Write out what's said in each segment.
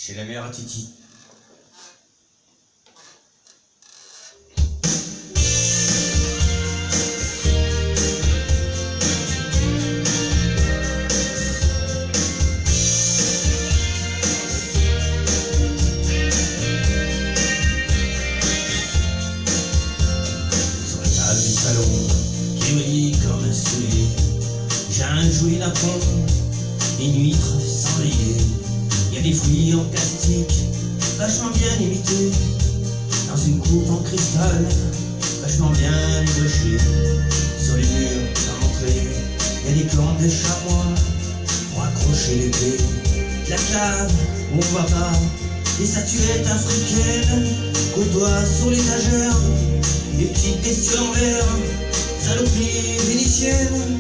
chez la mère à Titi. Sur la table du salon, qui brille comme un soulier, j'ai un joli napon, une huître sans veiller. Il y a des fruits en plastique, vachement bien imités, dans une coupe en cristal, vachement bien ébauchée. Sur les murs, dans l'entrée, il y a des cornes de chamois pour accrocher l'épée. De la clave où on voit pas, des statuettes africaines côtoient sur l'étagère, des petites bestioles en verre, saloperies vénitiennes.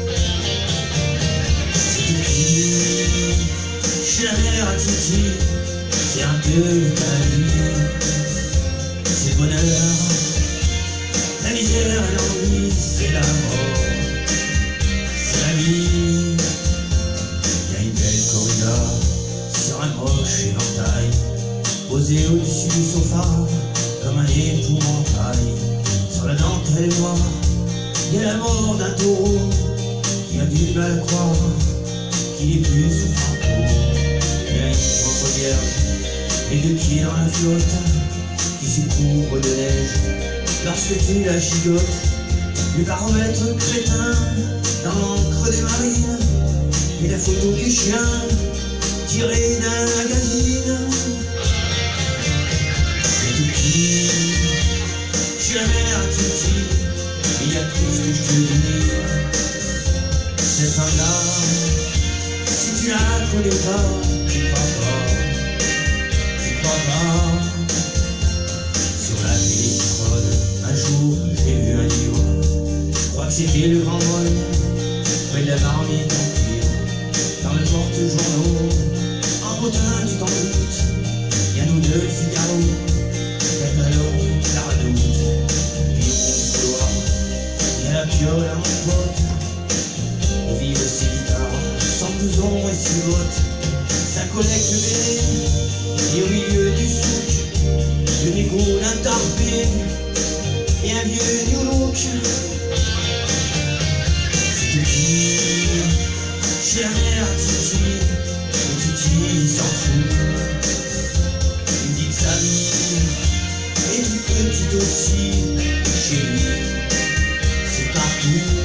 Chez la mère à Titi, c'est un peu l'Italie. C'est le bonheur, la misère et l'ennui, c'est la mort, c'est la vie. Il y a une belle corrida sur un moche éventail, posée au-dessus du sofa comme un épouvantail. Sur la dentelle noire, il y a la mort d'un taureau qui a du mal à croire qu'il est plus sous fantôme. Il y a une pauvre vierge et deux pieds dans la flotte qui se couvrent de neige lorsque tu la gigotes. Le baromètre crétin dans l'encre des marines et la photo du chien tirée d'un magazine. C'est tout petit, chez la mère à Titi, il y a tout ce que je te dis. Cette femme-là, si tu la connais pas, tu crois pas, tu crois pas. Sur la téléphone, un jour, j'ai vu un livre, je crois que c'était le Grand Vol, près de la marmite en cuir, dans le porte-journaux, en potin, tu t'en doutes, il y a nous deux, le Figaro, Catalogue, la Redoute, puis on couloir, il y a la piole à mon pote, on vive ses guitares, sans blouson et ses bottes, ça collecte le béné, et au milieu du souk, le négo d'un tarpé, et un vieux new look. C'est petit, chez la mère Titi, et Titi s'en fout. Il dit que sa vie, et du petit aussi, chez lui, c'est partout.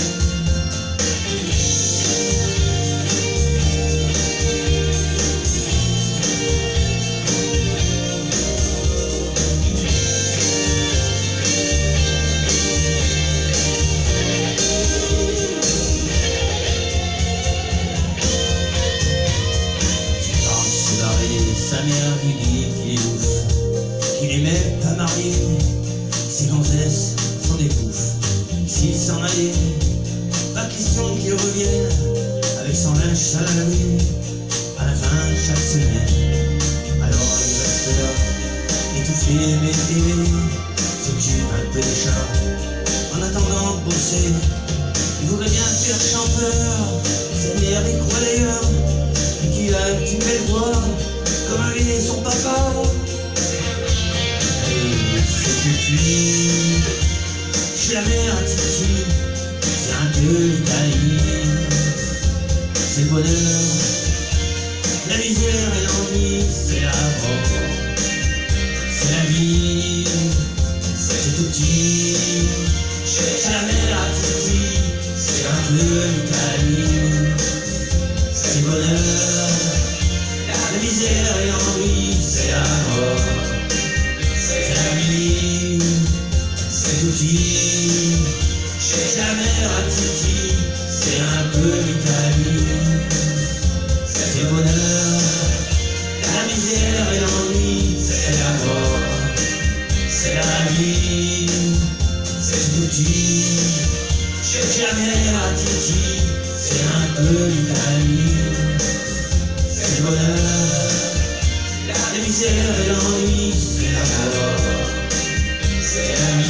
Sa mère lui dit qu'il est ouf, qu'il est même pas marié, ses gonzesses sont des bouffes. S'il s'en allait, pas question qu'il revienne avec son linge sale à laver à la fin de chaque semaine. Alors il reste là, étouffé mais aimé, s'occupe un peu des chats en attendant de bosser. Il voudrait bien faire chanteur, sa mère y croit d'ailleurs, et qu'il a une belle voix comme avait son papa. Et c'est petit, chez la mère à Titi, c'est un peu l'Italie. C'est le bonheur, la misère et l'ennui, c'est la mort, c'est la vie. C'est tout petit, chez la mère à Titi, c'est un peu l'Italie. C'est le bonheur, la misère et l'ennui, c'est la mort, c'est la vie. C'est tout petit, chez la mère à Titi, c'est un peu l'Italie. C'est le bonheur, la misère et l'ennui, c'est la mort, c'est la vie. C'est tout petit, chez la mère à Titi, c'est un peu l'Italie. C'est le bonheur, la misère et l'ennui, c'est la mort, c'est la vie.